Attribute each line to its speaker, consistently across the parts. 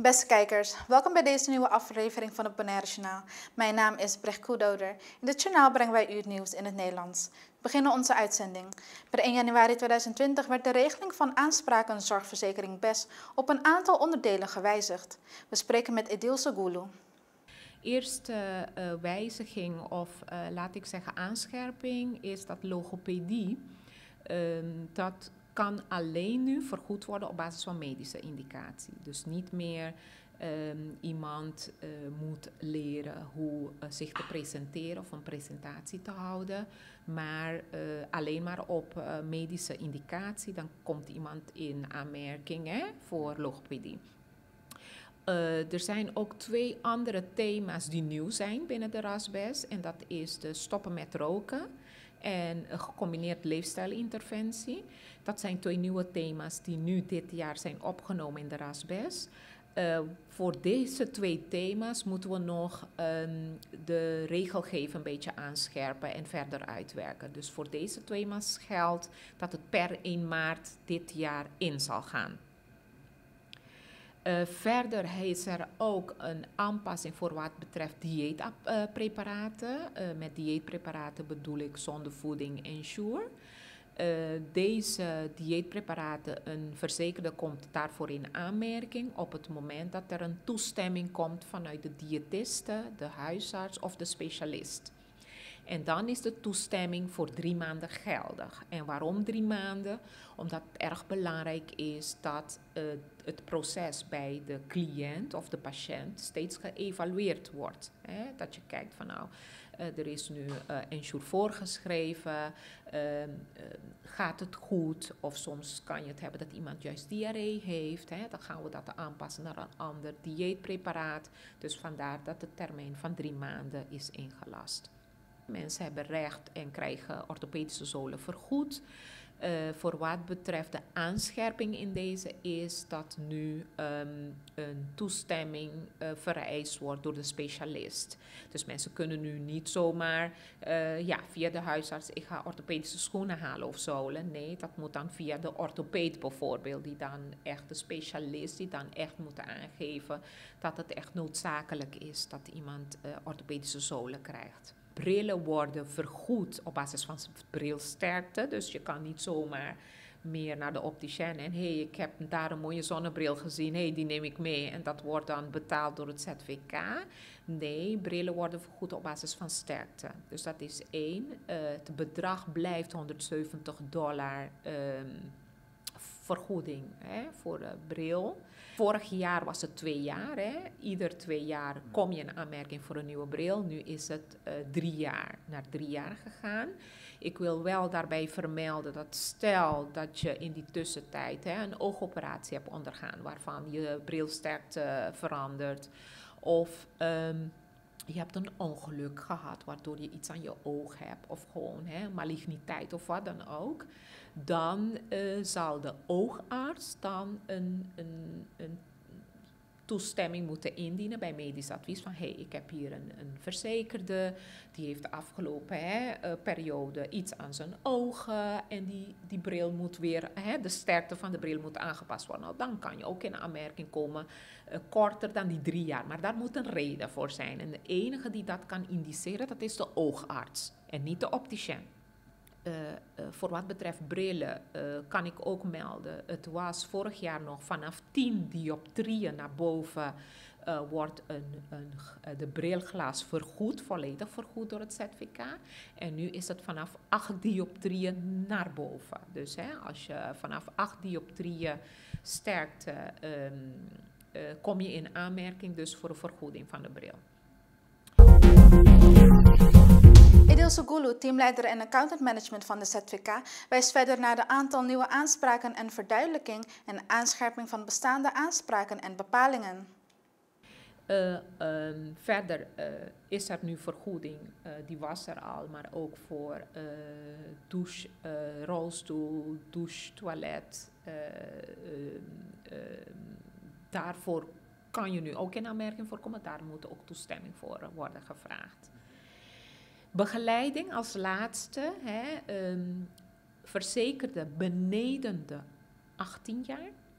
Speaker 1: Beste kijkers, welkom bij deze nieuwe aflevering van het Bonaire Journaal. Mijn naam is Brecht Koedoder. In dit journaal brengen wij u het nieuws in het Nederlands. We beginnen onze uitzending. Per 1 januari 2020 werd de regeling van aanspraken zorgverzekering BES op een aantal onderdelen gewijzigd. We spreken met Edilse Gulu.
Speaker 2: Eerste wijziging of laat ik zeggen aanscherping is dat logopedie. Dat kan alleen nu vergoed worden op basis van medische indicatie. Dus niet meer iemand moet leren hoe zich te presenteren of een presentatie te houden. Maar alleen maar op medische indicatie, dan komt iemand in aanmerking voor logopedie. Er zijn ook 2 andere thema's die nieuw zijn binnen de RAS-BES. En dat is de stoppen met roken en een gecombineerd leefstijlinterventie. Dat zijn 2 nieuwe thema's die nu dit jaar zijn opgenomen in de RAS-BES. Voor deze 2 thema's moeten we nog de regelgeving een beetje aanscherpen en verder uitwerken. Dus voor deze thema's geldt dat het per 1 maart dit jaar in zal gaan. Verder is er ook een aanpassing voor wat betreft dieetpreparaten. Met dieetpreparaten bedoel ik zonder voeding Ensure. Deze dieetpreparaten, een verzekerde komt daarvoor in aanmerking op het moment dat er een toestemming komt vanuit de diëtiste, de huisarts of de specialist. En dan is de toestemming voor 3 maanden geldig. En waarom 3 maanden? Omdat het erg belangrijk is dat het proces bij de cliënt of de patiënt steeds geëvalueerd wordt. Dat je kijkt van nou, er is nu Ensure voorgeschreven, gaat het goed? Of soms kan je het hebben dat iemand juist diarree heeft. Dan gaan we dat aanpassen naar een ander dieetpreparaat. Dus vandaar dat de termijn van 3 maanden is ingelast. Mensen hebben recht en krijgen orthopedische zolen vergoed. Voor wat betreft de aanscherping in deze is dat nu een toestemming vereist wordt door de specialist. Dus mensen kunnen nu niet zomaar via de huisarts, ik ga orthopedische schoenen halen of zolen. Nee, dat moet dan via de orthopeed bijvoorbeeld, die dan echt de specialist, die dan echt moet aangeven dat het echt noodzakelijk is dat iemand orthopedische zolen krijgt. Brillen worden vergoed op basis van brilsterkte. Dus je kan niet zomaar meer naar de opticien en ik heb daar een mooie zonnebril gezien, die neem ik mee en dat wordt dan betaald door het ZVK. Nee, brillen worden vergoed op basis van sterkte. Dus dat is 1. Het bedrag blijft $170 vergoeding voor de bril. Vorig jaar was het 2 jaar. Ieder 2 jaar kom je in aanmerking voor een nieuwe bril. Nu is het 3 jaar, naar 3 jaar gegaan. Ik wil wel daarbij vermelden dat stel dat je in die tussentijd een oogoperatie hebt ondergaan, waarvan je brilsterkte verandert, of je hebt een ongeluk gehad waardoor je iets aan je oog hebt, of gewoon maligniteit of wat dan ook, dan zal de oogarts dan een toestemming moeten indienen bij medisch advies van ik heb hier een verzekerde, die heeft de afgelopen periode iets aan zijn ogen en die bril moet weer, de sterkte van de bril moet aangepast worden. Nou, dan kan je ook in aanmerking komen korter dan die 3 jaar, maar daar moet een reden voor zijn. En de enige die dat kan indiceren, dat is de oogarts en niet de opticien. Voor wat betreft brillen kan ik ook melden, het was vorig jaar nog vanaf 10 dioptrieën naar boven wordt de brilglas vergoed, volledig vergoed door het ZVK. En nu is het vanaf 8 dioptrieën naar boven. Dus als je vanaf 8 dioptrieën sterkte, kom je in aanmerking dus voor een vergoeding van de bril.
Speaker 1: Edilse Gulu, teamleider en accountant management van de ZVK, wijst verder naar de aantal nieuwe aanspraken en verduidelijking en aanscherping van bestaande aanspraken en bepalingen.
Speaker 2: Verder is er nu vergoeding, die was er al, maar ook voor douche, rolstoel, douche, toilet. Daarvoor kan je nu ook in aanmerking voor komen, daar moet ook toestemming voor worden gevraagd. Begeleiding als laatste, verzekerde beneden de 18 jaar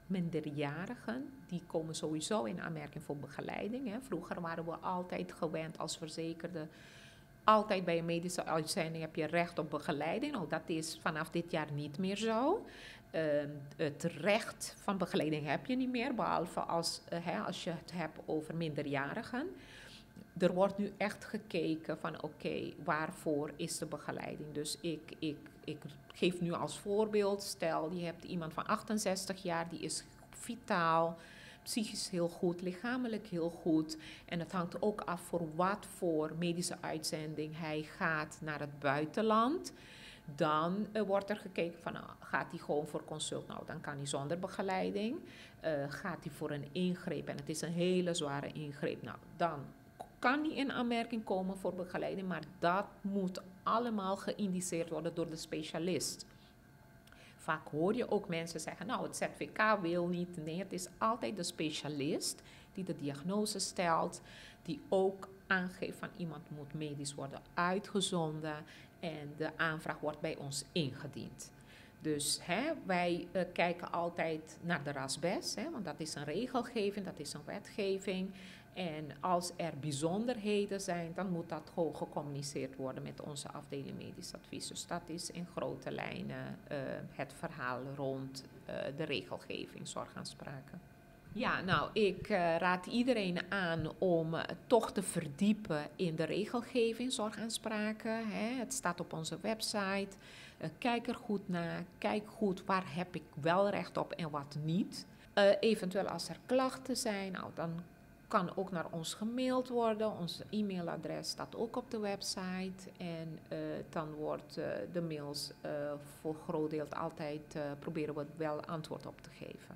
Speaker 2: minderjarigen, die komen sowieso in aanmerking voor begeleiding. Hè. Vroeger waren we altijd gewend als verzekerde, altijd bij een medische uitzending heb je recht op begeleiding. Nou, dat is vanaf dit jaar niet meer zo. Het recht van begeleiding heb je niet meer, behalve als je het hebt over minderjarigen. Er wordt nu echt gekeken van oké, waarvoor is de begeleiding? Dus ik geef nu als voorbeeld, stel je hebt iemand van 68 jaar, die is vitaal, psychisch heel goed, lichamelijk heel goed. En het hangt ook af voor wat voor medische uitzending hij gaat naar het buitenland. Dan wordt er gekeken van, gaat hij gewoon voor consult? Nou, dan kan hij zonder begeleiding. Gaat hij voor een ingreep en het is een hele zware ingreep? Nou, dan kan hij in aanmerking komen voor begeleiding, maar dat moet allemaal geïndiceerd worden door de specialist. Vaak hoor je ook mensen zeggen, nou het ZVK wil niet. Nee, het is altijd de specialist die de diagnose stelt, die ook aangeeft van iemand moet medisch worden uitgezonden en de aanvraag wordt bij ons ingediend. Dus wij kijken altijd naar de RASBES, want dat is een regelgeving, dat is een wetgeving. En als er bijzonderheden zijn, dan moet dat gewoon gecommuniceerd worden met onze afdeling medisch advies. Dus dat is in grote lijnen het verhaal rond de regelgeving zorgaanspraken. Ja, nou, ik raad iedereen aan om toch te verdiepen in de regelgeving zorgaanspraken. Het staat op onze website. Kijk er goed naar. Kijk goed waar heb ik wel recht op en wat niet. Eventueel als er klachten zijn, nou, dan kan ook naar ons gemaild worden. Ons e-mailadres staat ook op de website. En dan wordt de mails voor groot deel altijd proberen we wel antwoord op te geven.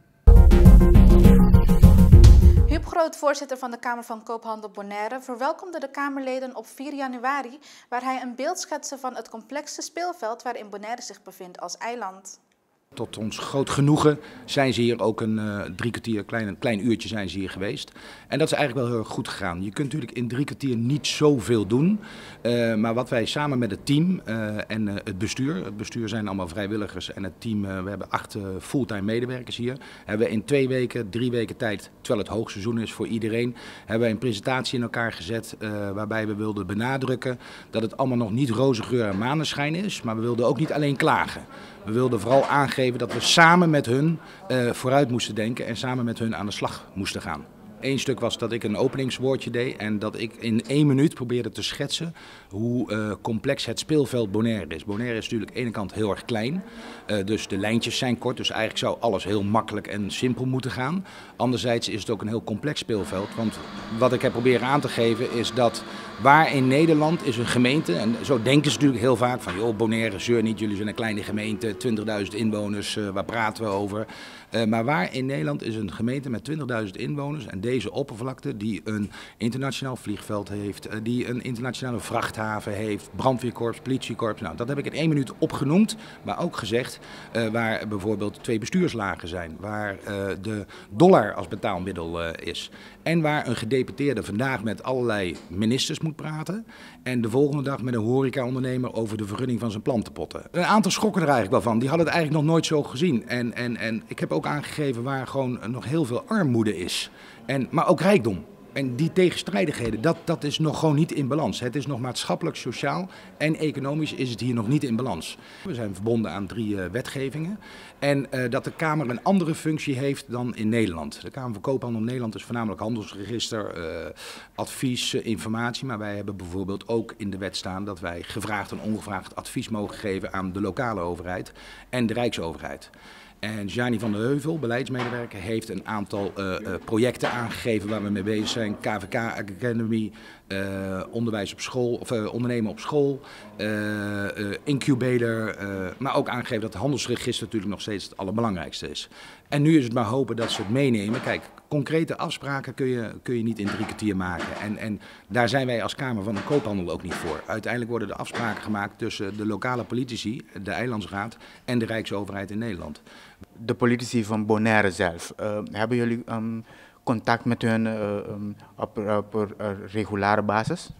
Speaker 1: Huub Groot, voorzitter van de Kamer van Koophandel Bonaire, verwelkomde de Kamerleden op 4 januari, waar hij een beeld schetste van het complexe speelveld waarin Bonaire zich bevindt als eiland.
Speaker 3: Tot ons groot genoegen zijn ze hier ook een 3 kwartier, klein uurtje zijn ze hier geweest. En dat is eigenlijk wel heel erg goed gegaan. Je kunt natuurlijk in 3 kwartier niet zoveel doen. Maar wat wij samen met het team en het bestuur zijn allemaal vrijwilligers en het team, we hebben 8 fulltime medewerkers hier. Hebben we in 3 weken tijd, terwijl het hoogseizoen is voor iedereen, hebben we een presentatie in elkaar gezet waarbij we wilden benadrukken dat het allemaal nog niet roze geur en maneschijn is. Maar we wilden ook niet alleen klagen. We wilden vooral aangeven dat we samen met hun vooruit moesten denken en samen met hun aan de slag moesten gaan. Eén stuk was dat ik een openingswoordje deed en dat ik in 1 minuut probeerde te schetsen hoe complex het speelveld Bonaire is. Bonaire is natuurlijk aan de ene kant heel erg klein, dus de lijntjes zijn kort, dus eigenlijk zou alles heel makkelijk en simpel moeten gaan. Anderzijds is het ook een heel complex speelveld, want wat ik heb proberen aan te geven is dat waar in Nederland is een gemeente, en zo denken ze natuurlijk heel vaak van joh Bonaire, zeur niet, jullie zijn een kleine gemeente, 20.000 inwoners, waar praten we over? Maar waar in Nederland is een gemeente met 20.000 inwoners en deze oppervlakte die een internationaal vliegveld heeft, die een internationale vrachthaven heeft, brandweerkorps, politiekorps. Nou, dat heb ik in 1 minuut opgenoemd, maar ook gezegd waar bijvoorbeeld 2 bestuurslagen zijn, waar de dollar als betaalmiddel is. En waar een gedeputeerde vandaag met allerlei ministers moet praten en de volgende dag met een horecaondernemer over de vergunning van zijn plantenpotten. Een aantal schrokken er eigenlijk wel van, die hadden het eigenlijk nog nooit zo gezien. En ik heb ook aangegeven waar gewoon nog heel veel armoede is, maar ook rijkdom. En die tegenstrijdigheden, dat is nog gewoon niet in balans. Het is nog maatschappelijk, sociaal en economisch is het hier nog niet in balans. We zijn verbonden aan 3 wetgevingen en dat de Kamer een andere functie heeft dan in Nederland. De Kamer van Koophandel in Nederland is voornamelijk handelsregister, advies, informatie. Maar wij hebben bijvoorbeeld ook in de wet staan dat wij gevraagd en ongevraagd advies mogen geven aan de lokale overheid en de Rijksoverheid. En Gianni van der Heuvel, beleidsmedewerker, heeft een aantal projecten aangegeven waar we mee bezig zijn. KVK Academy, onderwijs op school, of ondernemen op school, incubator. Maar ook aangegeven dat het handelsregister natuurlijk nog steeds het allerbelangrijkste is. En nu is het maar hopen dat ze het meenemen. Kijk, concrete afspraken kun je niet in 3 kwartier maken. En daar zijn wij als Kamer van de Koophandel ook niet voor. Uiteindelijk worden de afspraken gemaakt tussen de lokale politici, de Eilandsraad en de Rijksoverheid in Nederland.
Speaker 4: De politici van Bonaire zelf, hebben jullie contact met hun op regulare basis?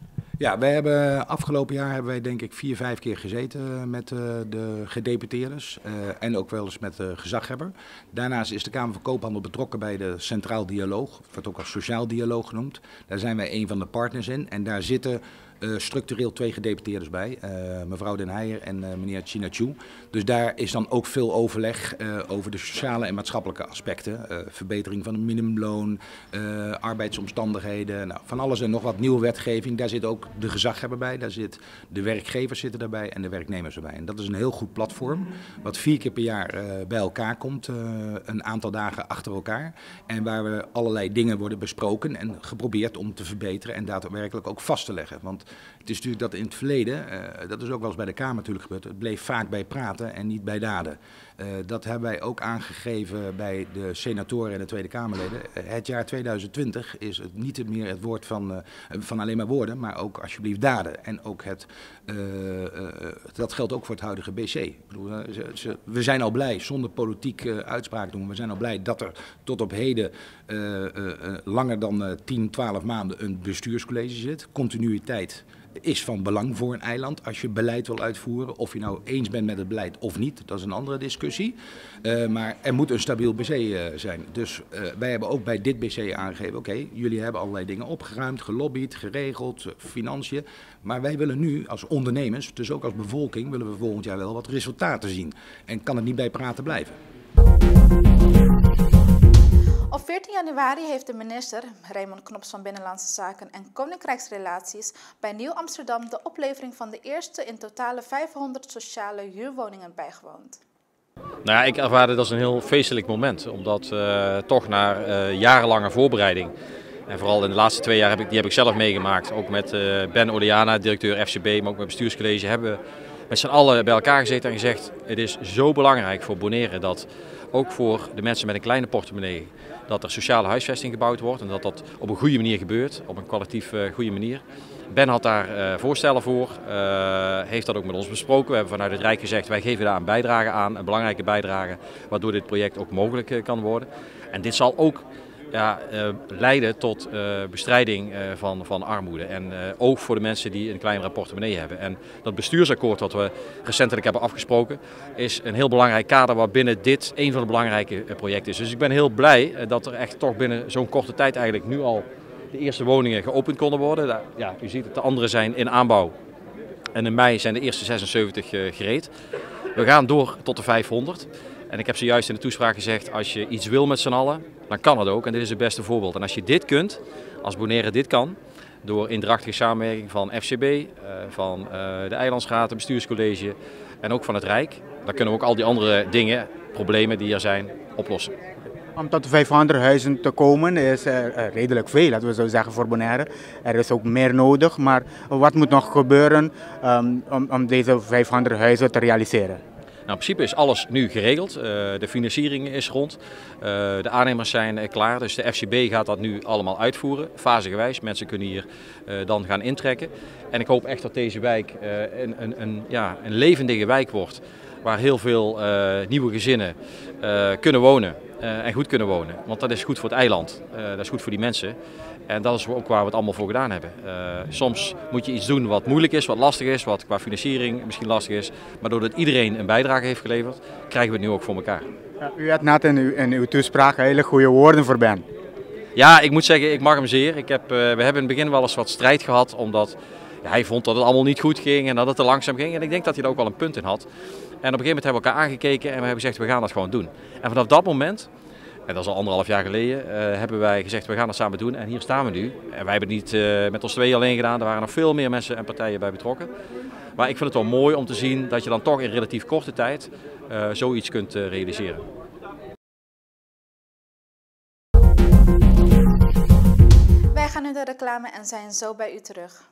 Speaker 3: Ja, wij hebben afgelopen jaar hebben wij denk ik 4, 5 keer gezeten met de gedeputeerdes en ook wel eens met de gezaghebber. Daarnaast is de Kamer van Koophandel betrokken bij de Centraal Dialoog, wordt ook als Sociaal Dialoog genoemd. Daar zijn wij een van de partners in en daar zitten structureel 2 gedeputeerdes bij, mevrouw Den Heijer en meneer Chinachou. Dus daar is dan ook veel overleg over de sociale en maatschappelijke aspecten. Verbetering van het minimumloon, arbeidsomstandigheden, nou, van alles en nog wat nieuwe wetgeving. Daar zit ook de gezaghebber bij, daar zit de werkgevers zitten daarbij en de werknemers erbij. En dat is een heel goed platform, wat 4 keer per jaar bij elkaar komt, een aantal dagen achter elkaar. En waar we allerlei dingen worden besproken en geprobeerd om te verbeteren en daadwerkelijk ook vast te leggen. Want het is natuurlijk dat in het verleden, dat is ook wel eens bij de Kamer natuurlijk gebeurd, het bleef vaak bij praten en niet bij daden. Dat hebben wij ook aangegeven bij de senatoren en de Tweede Kamerleden. Het jaar 2020 is het niet meer het woord van alleen maar woorden, maar ook alsjeblieft daden. En ook dat geldt ook voor het huidige BC. Ik bedoel, we zijn al blij, zonder politiek uitspraak doen, we zijn al blij dat er tot op heden langer dan 10, 12 maanden een bestuurscollege zit. Continuïteit is van belang voor een eiland als je beleid wil uitvoeren. Of je nou eens bent met het beleid of niet, dat is een andere discussie. Maar er moet een stabiel BC zijn. Dus wij hebben ook bij dit BC aangegeven, oké, jullie hebben allerlei dingen opgeruimd, gelobbyd, geregeld, financiën. Maar wij willen nu als ondernemers, dus ook als bevolking, willen we volgend jaar wel wat resultaten zien. En kan het niet bij praten blijven.
Speaker 1: Op 14 januari heeft de minister, Raymond Knops van Binnenlandse Zaken en Koninkrijksrelaties, bij Nieuw-Amsterdam de oplevering van de eerste in totale 500 sociale huurwoningen bijgewoond.
Speaker 5: Nou ja, ik ervaar het als een heel feestelijk moment, omdat toch na jarenlange voorbereiding, en vooral in de laatste 2 jaar heb ik zelf meegemaakt, ook met Ben Oliana, directeur FCB, maar ook met bestuurscollege, hebben we met z'n allen bij elkaar gezeten en gezegd, het is zo belangrijk voor Bonaire dat ook voor de mensen met een kleine portemonnee, dat er sociale huisvesting gebouwd wordt en dat dat op een goede manier gebeurt, op een kwalitatief goede manier. Ben had daar voorstellen voor, heeft dat ook met ons besproken. We hebben vanuit het Rijk gezegd, wij geven daar een bijdrage aan, een belangrijke bijdrage, waardoor dit project ook mogelijk kan worden. En dit zal ook leiden tot bestrijding van armoede en ook voor de mensen die een kleinere portemonnee hebben. En dat bestuursakkoord wat we recentelijk hebben afgesproken is een heel belangrijk kader waarbinnen dit een van de belangrijke projecten is. Dus ik ben heel blij dat er echt toch binnen zo'n korte tijd eigenlijk nu al de eerste woningen geopend konden worden. Ja, u ziet het, de andere zijn in aanbouw en in mei zijn de eerste 76 gereed. We gaan door tot de 500. En ik heb zojuist in de toespraak gezegd, als je iets wil met z'n allen, dan kan het ook. En dit is het beste voorbeeld. En als je dit kunt, als Bonaire dit kan, door indrachtige samenwerking van FCB, van de Eilandsraad, het bestuurscollege en ook van het Rijk, dan kunnen we ook al die andere dingen, problemen die er zijn, oplossen.
Speaker 4: Om tot 500 huizen te komen is redelijk veel, laten we zo zeggen, voor Bonaire. Er is ook meer nodig, maar wat moet nog gebeuren om deze 500 huizen te realiseren?
Speaker 5: Nou, in principe is alles nu geregeld. De financiering is rond. De aannemers zijn klaar. Dus de FCB gaat dat nu allemaal uitvoeren. Fasegewijs. Mensen kunnen hier dan gaan intrekken. En ik hoop echt dat deze wijk een levendige wijk wordt. Waar heel veel nieuwe gezinnen kunnen wonen. En goed kunnen wonen. Want dat is goed voor het eiland. Dat is goed voor die mensen. En dat is ook waar we het allemaal voor gedaan hebben. Soms moet je iets doen wat moeilijk is, wat lastig is, wat qua financiering misschien lastig is. Maar doordat iedereen een bijdrage heeft geleverd, krijgen we het nu ook voor elkaar.
Speaker 4: Ja, u had net in uw toespraak hele goede woorden voor Ben.
Speaker 5: Ja, ik moet zeggen, ik mag hem zeer. We hebben in het begin wel eens wat strijd gehad, omdat hij vond dat het allemaal niet goed ging en dat het te langzaam ging. En ik denk dat hij er ook wel een punt in had. En op een gegeven moment hebben we elkaar aangekeken en we hebben gezegd, we gaan dat gewoon doen. En vanaf dat moment, en dat is al 1,5 jaar geleden, hebben wij gezegd, we gaan dat samen doen. En hier staan we nu. En wij hebben het niet met ons 2 alleen gedaan, er waren nog veel meer mensen en partijen bij betrokken. Maar ik vind het wel mooi om te zien dat je dan toch in relatief korte tijd zoiets kunt realiseren.
Speaker 1: Wij gaan nu de reclame en zijn zo bij u terug.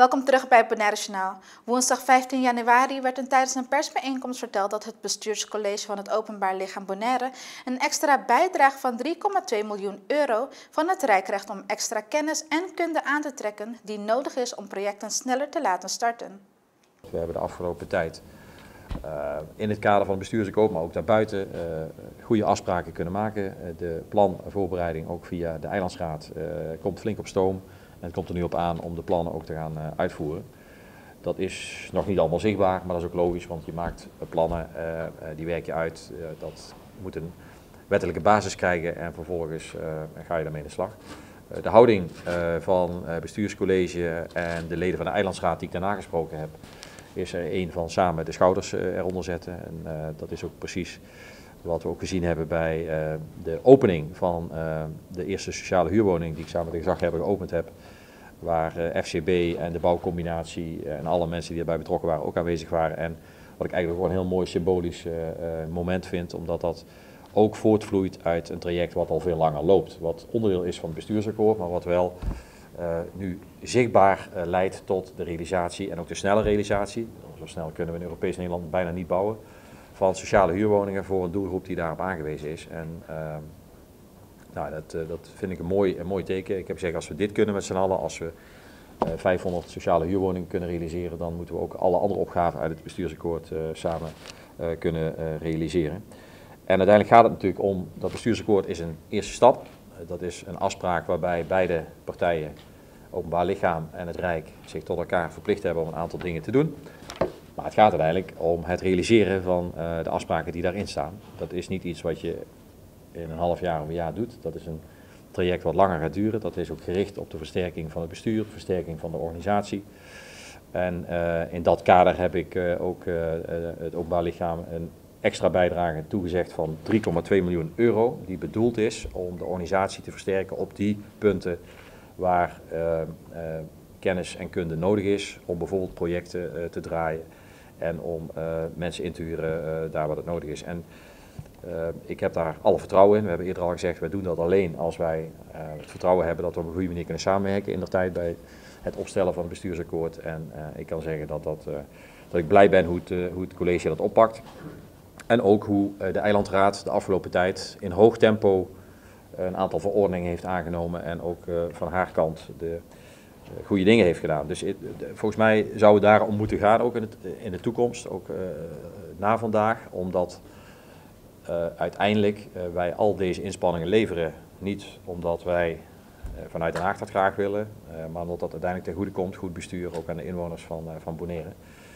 Speaker 1: Welkom terug bij Bonaire Journaal. Woensdag 15 januari werd tijdens een persbijeenkomst verteld dat het bestuurscollege van het openbaar lichaam Bonaire een extra bijdrage van 3,2 miljoen euro van het Rijk krijgt om extra kennis en kunde aan te trekken die nodig is om projecten sneller te laten starten.
Speaker 5: We hebben de afgelopen tijd in het kader van het bestuursakkoord, maar ook daarbuiten, goede afspraken kunnen maken. De planvoorbereiding ook via de Eilandsraad komt flink op stoom. En het komt er nu op aan om de plannen ook te gaan uitvoeren. Dat is nog niet allemaal zichtbaar, maar dat is ook logisch, want je maakt plannen, die werk je uit. Dat moet een wettelijke basis krijgen en vervolgens ga je daarmee in de slag. De houding van het bestuurscollege en de leden van de Eilandsraad die ik daarna gesproken heb, is er een van samen de schouders eronder zetten. En dat is ook precies wat we ook gezien hebben bij de opening van de eerste sociale huurwoning die ik samen met de gezaghebber geopend heb. Waar FCB en de bouwcombinatie en alle mensen die erbij betrokken waren ook aanwezig waren. En wat ik eigenlijk gewoon een heel mooi symbolisch moment vind, omdat dat ook voortvloeit uit een traject wat al veel langer loopt. Wat onderdeel is van het bestuursakkoord, maar wat wel nu zichtbaar leidt tot de realisatie en ook de snelle realisatie. Zo snel kunnen we in Europees Nederland bijna niet bouwen. Van sociale huurwoningen voor een doelgroep die daarop aangewezen is. En nou, dat vind ik een mooi teken. Ik heb gezegd, als we dit kunnen met z'n allen, als we 500 sociale huurwoningen kunnen realiseren, dan moeten we ook alle andere opgaven uit het bestuursakkoord samen kunnen realiseren. En uiteindelijk gaat het natuurlijk om, dat bestuursakkoord is een eerste stap. Dat is een afspraak waarbij beide partijen, openbaar lichaam en het Rijk, zich tot elkaar verplicht hebben om een aantal dingen te doen. Maar het gaat uiteindelijk om het realiseren van de afspraken die daarin staan. Dat is niet iets wat je in een half jaar of een jaar doet. Dat is een traject wat langer gaat duren. Dat is ook gericht op de versterking van het bestuur, versterking van de organisatie. En in dat kader heb ik ook het openbaar lichaam een extra bijdrage toegezegd van 3,2 miljoen euro. Die bedoeld is om de organisatie te versterken op die punten waar kennis en kunde nodig is. Om bijvoorbeeld projecten te draaien en om mensen in te huren daar waar het nodig is. En ik heb daar alle vertrouwen in. We hebben eerder al gezegd, wij doen dat alleen als wij het vertrouwen hebben dat we op een goede manier kunnen samenwerken in de tijd bij het opstellen van het bestuursakkoord. En ik kan zeggen dat ik blij ben hoe het college dat oppakt. En ook hoe de Eilandsraad de afgelopen tijd in hoog tempo een aantal verordeningen heeft aangenomen en ook van haar kant de goede dingen heeft gedaan. Dus volgens mij zou het daarom moeten gaan, ook in de toekomst, ook na vandaag, omdat uiteindelijk wij al deze inspanningen leveren, niet omdat wij vanuit Den Haag dat graag willen, maar omdat dat uiteindelijk ten goede komt, goed bestuur, ook aan de inwoners van Bonaire.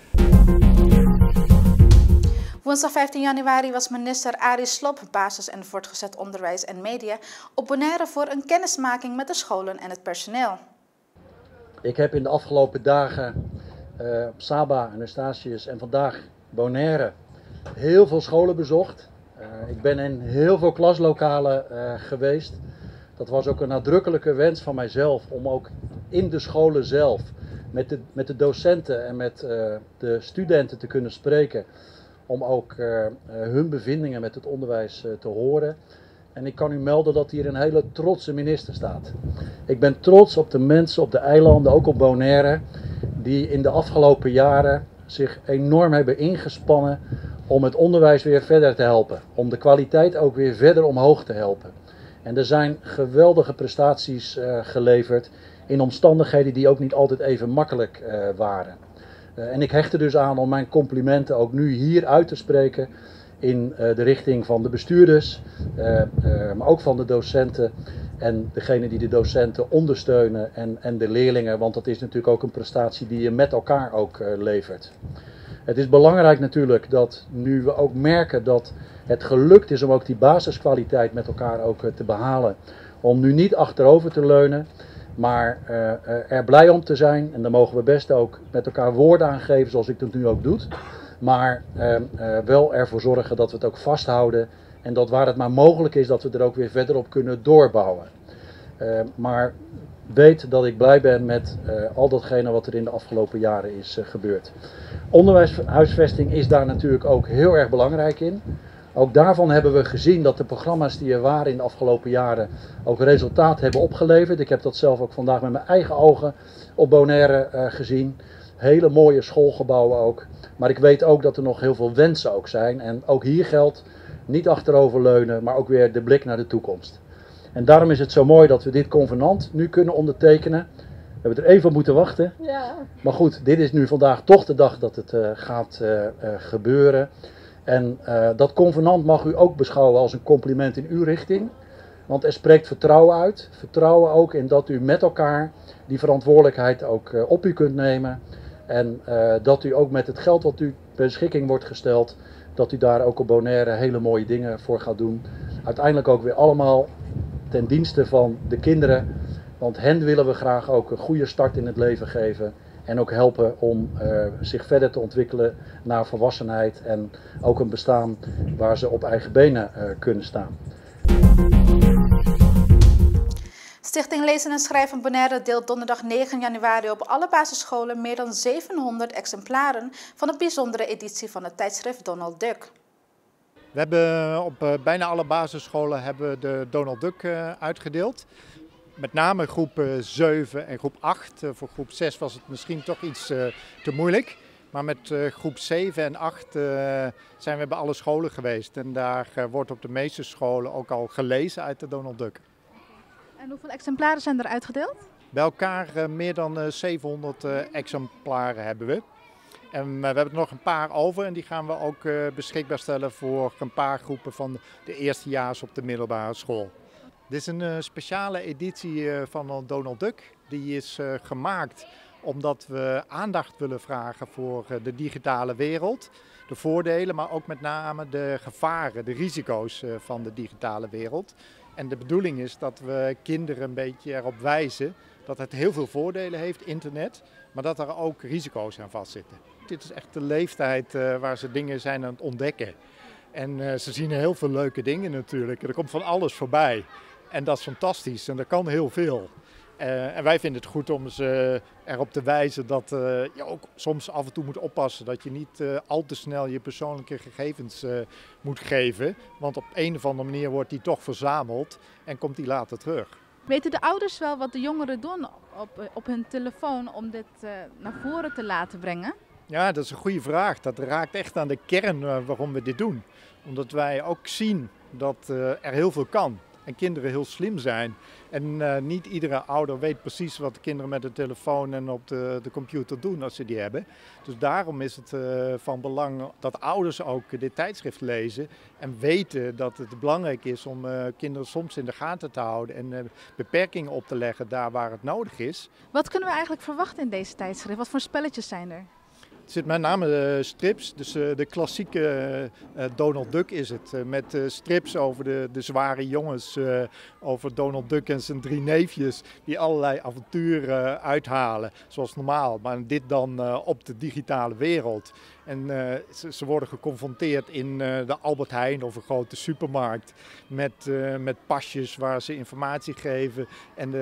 Speaker 1: Woensdag 15 januari was minister Arie Slob, basis- en voortgezet onderwijs en media, op Bonaire voor een kennismaking met de scholen en het personeel.
Speaker 6: Ik heb in de afgelopen dagen Saba en Eustatius en vandaag Bonaire heel veel scholen bezocht. Ik ben in heel veel klaslokalen geweest. Dat was ook een nadrukkelijke wens van mijzelf om ook in de scholen zelf met de docenten en met de studenten te kunnen spreken. Om ook hun bevindingen met het onderwijs te horen. En ik kan u melden dat hier een hele trotse minister staat. Ik ben trots op de mensen op de eilanden, ook op Bonaire, die in de afgelopen jaren zich enorm hebben ingespannen om het onderwijs weer verder te helpen. Om de kwaliteit ook weer verder omhoog te helpen. En er zijn geweldige prestaties geleverd in omstandigheden die ook niet altijd even makkelijk waren. En ik hecht er dus aan om mijn complimenten ook nu hier uit te spreken in de richting van de bestuurders, maar ook van de docenten en degene die de docenten ondersteunen en de leerlingen, want dat is natuurlijk ook een prestatie die je met elkaar ook levert. Het is belangrijk natuurlijk dat nu we ook merken dat het gelukt is om ook die basiskwaliteit met elkaar ook te behalen, om nu niet achterover te leunen, maar er blij om te zijn, en daar mogen we best ook met elkaar woorden aan geven zoals ik dat nu ook doe, maar wel ervoor zorgen dat we het ook vasthouden en dat waar het maar mogelijk is dat we er ook weer verder op kunnen doorbouwen. Maar weet dat ik blij ben met al datgene wat er in de afgelopen jaren is gebeurd. Onderwijshuisvesting is daar natuurlijk ook heel erg belangrijk in. Ook daarvan hebben we gezien dat de programma's die er waren in de afgelopen jaren ook resultaat hebben opgeleverd. Ik heb dat zelf ook vandaag met mijn eigen ogen op Bonaire gezien. Hele mooie schoolgebouwen ook. Maar ik weet ook dat er nog heel veel wensen ook zijn. En ook hier geldt niet achteroverleunen, maar ook weer de blik naar de toekomst. En daarom is het zo mooi dat we dit convenant nu kunnen ondertekenen. We hebben er even op moeten wachten.
Speaker 7: Ja.
Speaker 6: Maar goed, dit is nu vandaag toch de dag dat het gaat gebeuren. En dat convenant mag u ook beschouwen als een compliment in uw richting. Want er spreekt vertrouwen uit. Vertrouwen ook in dat u met elkaar die verantwoordelijkheid ook op u kunt nemen. En dat u ook met het geld wat u ter beschikking wordt gesteld, dat u daar ook op Bonaire hele mooie dingen voor gaat doen. Uiteindelijk ook weer allemaal ten dienste van de kinderen. Want hen willen we graag ook een goede start in het leven geven. En ook helpen om zich verder te ontwikkelen naar volwassenheid. En ook een bestaan waar ze op eigen benen kunnen staan.
Speaker 1: Stichting Lezen en Schrijven Bonaire deelt donderdag 9 januari op alle basisscholen meer dan 700 exemplaren van een bijzondere editie van het tijdschrift Donald Duck.
Speaker 8: We hebben op bijna alle basisscholen hebben we de Donald Duck uitgedeeld. Met name groep 7 en groep 8. Voor groep 6 was het misschien toch iets te moeilijk. Maar met groep 7 en 8 zijn we bij alle scholen geweest. En daar wordt op de meeste scholen ook al gelezen uit de Donald Duck.
Speaker 1: En hoeveel exemplaren zijn er uitgedeeld?
Speaker 8: Bij elkaar meer dan 700 exemplaren hebben we. En we hebben er nog een paar over en die gaan we ook beschikbaar stellen voor een paar groepen van de eerstejaars op de middelbare school. Dit is een speciale editie van Donald Duck. Die is gemaakt omdat we aandacht willen vragen voor de digitale wereld. De voordelen, maar ook met name de gevaren, de risico's van de digitale wereld. En de bedoeling is dat we kinderen een beetje erop wijzen dat het heel veel voordelen heeft, internet, maar dat er ook risico's aan vastzitten. Dit is echt de leeftijd waar ze dingen zijn aan het ontdekken. En ze zien heel veel leuke dingen natuurlijk. Er komt van alles voorbij. En dat is fantastisch en er kan heel veel. En wij vinden het goed om ze erop te wijzen dat je ook soms af en toe moet oppassen. Dat je niet al te snel je persoonlijke gegevens moet geven. Want op een of andere manier wordt die toch verzameld en komt die later terug.
Speaker 7: Weten de ouders wel wat de jongeren doen op hun telefoon om dit naar voren te laten brengen?
Speaker 8: Ja, dat is een goede vraag. Dat raakt echt aan de kern waarom we dit doen. Omdat wij ook zien dat er heel veel kan. En kinderen heel slim zijn. En niet iedere ouder weet precies wat de kinderen met de telefoon en op de computer doen als ze die hebben. Dus daarom is het van belang dat ouders ook dit tijdschrift lezen. En weten dat het belangrijk is om kinderen soms in de gaten te houden. En beperkingen op te leggen daar waar het nodig is.
Speaker 7: Wat kunnen we eigenlijk verwachten in deze tijdschrift? Wat voor spelletjes zijn er?
Speaker 8: Het zit met name strips, dus de klassieke Donald Duck is het. Met strips over de zware jongens, over Donald Duck en zijn 3 neefjes die allerlei avonturen uithalen, zoals normaal. Maar dit dan op de digitale wereld. En ze worden geconfronteerd in de Albert Heijn of een grote supermarkt met pasjes waar ze informatie geven. En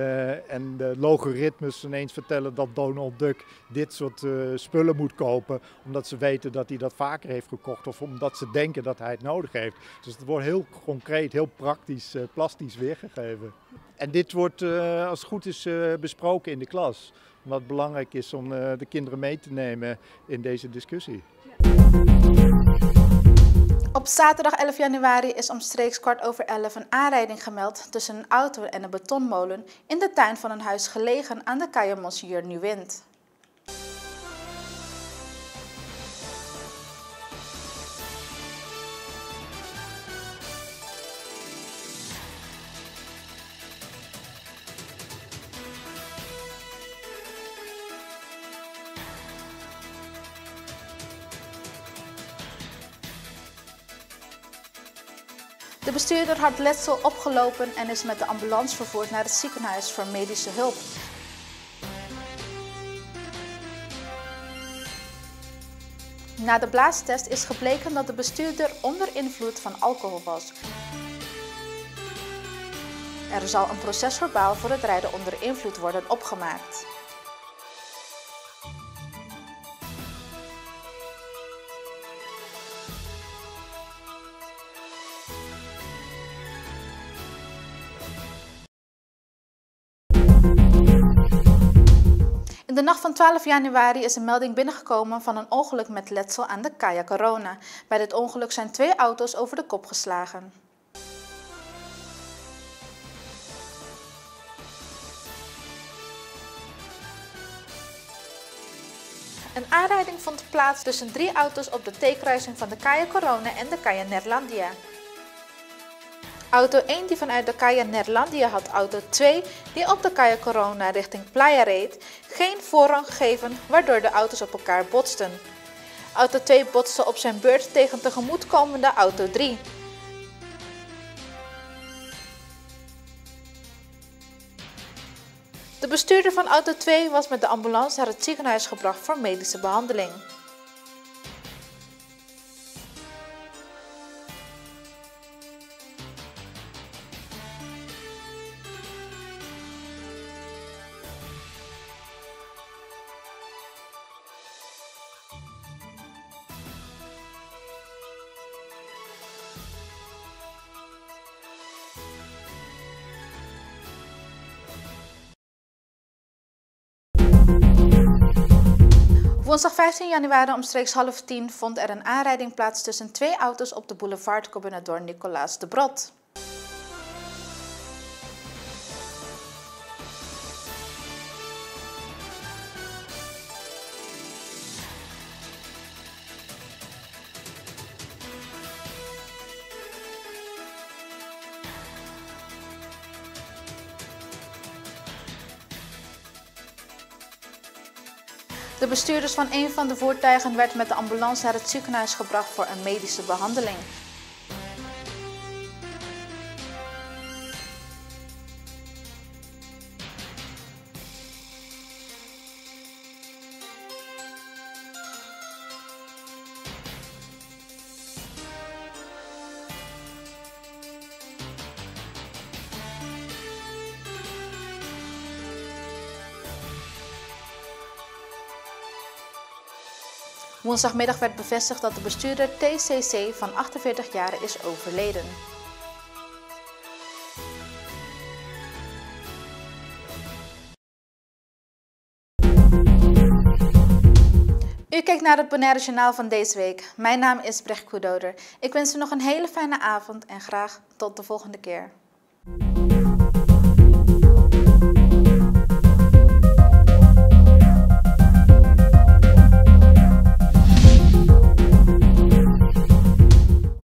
Speaker 8: de logaritmes ineens vertellen dat Donald Duck dit soort spullen moet kopen. Omdat ze weten dat hij dat vaker heeft gekocht of omdat ze denken dat hij het nodig heeft. Dus het wordt heel concreet, heel praktisch, plastisch weergegeven. En dit wordt als het goed is besproken in de klas. Omdat het belangrijk is om de kinderen mee te nemen in deze discussie.
Speaker 1: Op zaterdag 11 januari is omstreeks 11:15 een aanrijding gemeld tussen een auto en een betonmolen in de tuin van een huis gelegen aan de Calle Monsieur Nuwind. De bestuurder had letsel opgelopen en is met de ambulance vervoerd naar het ziekenhuis voor medische hulp. Na de blaastest is gebleken dat de bestuurder onder invloed van alcohol was. Er zal een procesverbaal voor het rijden onder invloed worden opgemaakt. de nacht van 12 januari is een melding binnengekomen van een ongeluk met letsel aan de Kaya Corona. Bij dit ongeluk zijn 2 auto's over de kop geslagen. Een aanrijding vond plaats tussen 3 auto's op de T-kruising van de Kaya Corona en de Kaya Neerlandia. Auto 1 die vanuit de Kaya Neerlandia had auto 2 die op de Kaya Corona richting Playa reed, geen voorrang gegeven waardoor de auto's op elkaar botsten. Auto 2 botste op zijn beurt tegen tegemoetkomende auto 3. De bestuurder van auto 2 was met de ambulance naar het ziekenhuis gebracht voor medische behandeling. Woensdag 15 januari omstreeks 9:30 vond er een aanrijding plaats tussen 2 auto's op de boulevard Combinador Nicolaas de Brod. De bestuurders van een van de voertuigen werd met de ambulance naar het ziekenhuis gebracht voor een medische behandeling. Woensdagmiddag werd bevestigd dat de bestuurder TCC van 48 jaar is overleden. U kijkt naar het Bonaire Journaal van deze week. Mijn naam is Brecht Koedoder. Ik wens u nog een hele fijne avond en graag tot de volgende keer.